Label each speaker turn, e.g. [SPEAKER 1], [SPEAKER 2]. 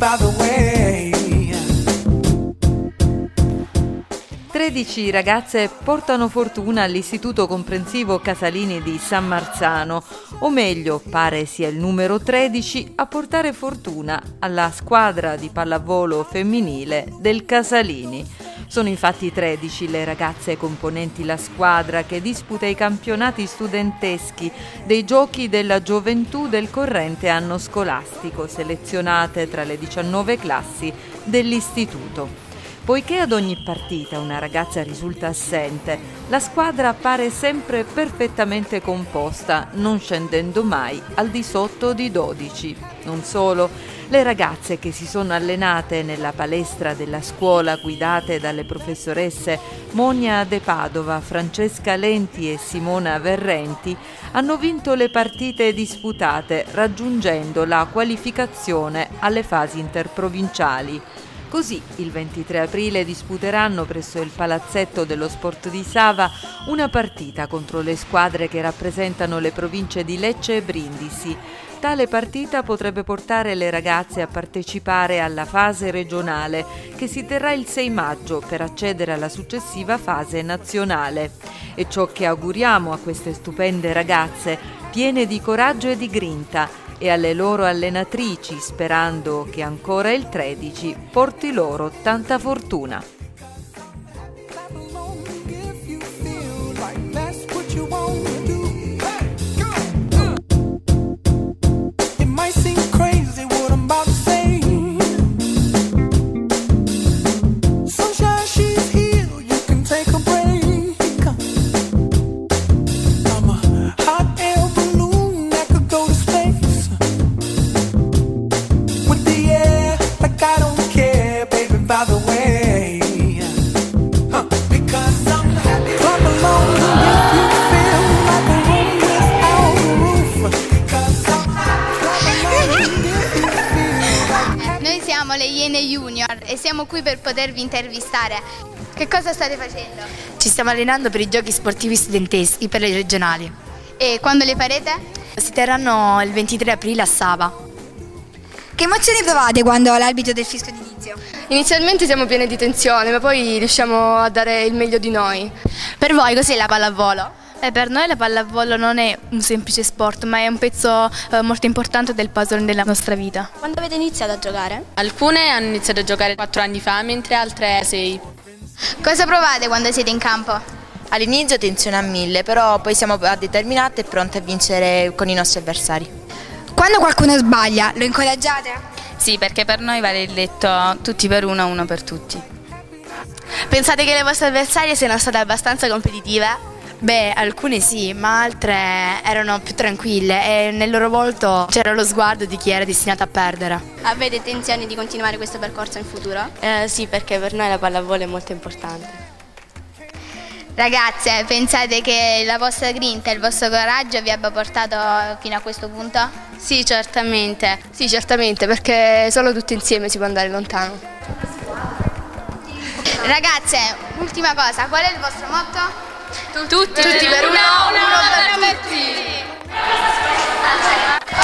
[SPEAKER 1] by the way.
[SPEAKER 2] 13 ragazze portano fortuna all'Istituto Comprensivo Casalini di San Marzano, o meglio, pare sia il numero 13 a portare fortuna alla squadra di pallavolo femminile del Casalini. Sono infatti 13 le ragazze componenti la squadra che disputa i campionati studenteschi dei Giochi della Gioventù del corrente anno scolastico, selezionate tra le 19 classi dell'istituto. Poiché ad ogni partita una ragazza risulta assente, la squadra appare sempre perfettamente composta, non scendendo mai al di sotto di 12. Non solo, le ragazze che si sono allenate nella palestra della scuola guidate dalle professoresse Monia De Padova, Francesca Lenti e Simona Verrenti hanno vinto le partite disputate, raggiungendo la qualificazione alle fasi interprovinciali. Così il 23 aprile disputeranno presso il palazzetto dello sport di Sava una partita contro le squadre che rappresentano le province di Lecce e Brindisi. Tale partita potrebbe portare le ragazze a partecipare alla fase regionale che si terrà il 6 maggio per accedere alla successiva fase nazionale. E ciò che auguriamo a queste stupende ragazze, piene di coraggio e di grinta, e alle loro allenatrici, sperando che ancora il 13 porti loro tanta fortuna.
[SPEAKER 3] Siamo le Iene Junior e siamo qui per potervi intervistare. Che cosa state facendo?
[SPEAKER 4] Ci stiamo allenando per i giochi sportivi studenteschi, per le regionali.
[SPEAKER 3] E quando le farete?
[SPEAKER 4] Si terranno il 23 aprile a Sava.
[SPEAKER 5] Che emozioni provate quando l'arbitro del fischio d'inizio?
[SPEAKER 6] Inizialmente siamo pieni di tensione, ma poi riusciamo a dare il meglio di noi.
[SPEAKER 3] Per voi cos'è la pallavolo?
[SPEAKER 7] Per noi la pallavolo non è un semplice sport, ma è un pezzo molto importante del puzzle della nostra vita.
[SPEAKER 3] Quando avete iniziato a giocare?
[SPEAKER 6] Alcune hanno iniziato a giocare 4 anni fa, mentre altre 6.
[SPEAKER 3] Cosa provate quando siete in campo?
[SPEAKER 8] All'inizio tensione a 1000, però poi siamo determinate e pronte a vincere con i nostri avversari.
[SPEAKER 5] Quando qualcuno sbaglia, lo incoraggiate?
[SPEAKER 7] Sì, perché per noi vale il detto tutti per uno, uno per tutti.
[SPEAKER 3] Pensate che le vostre avversarie siano state abbastanza competitive?
[SPEAKER 4] Beh, alcune sì, ma altre erano più tranquille e nel loro volto c'era lo sguardo di chi era destinato a perdere.
[SPEAKER 3] Avete intenzione di continuare questo percorso in futuro?
[SPEAKER 6] Sì, perché per noi la pallavolo è molto importante.
[SPEAKER 3] Ragazze, pensate che la vostra grinta e il vostro coraggio vi abbia portato fino a questo punto?
[SPEAKER 6] Sì, certamente. Sì, certamente, perché solo tutti insieme si può andare lontano.
[SPEAKER 3] Ragazze, ultima cosa, qual è il vostro motto?
[SPEAKER 6] Tutti per uno, uno per tutti.